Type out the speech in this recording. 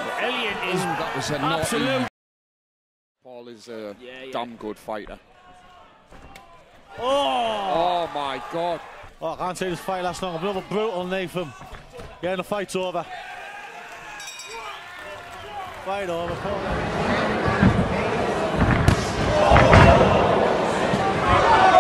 Elliott is that was a absolute. Paul is a damn good fighter. Oh! Oh my God! Oh, I can't say this fight last long. Another brutal knee from. Yeah, the fight's over. Fight over. Paul.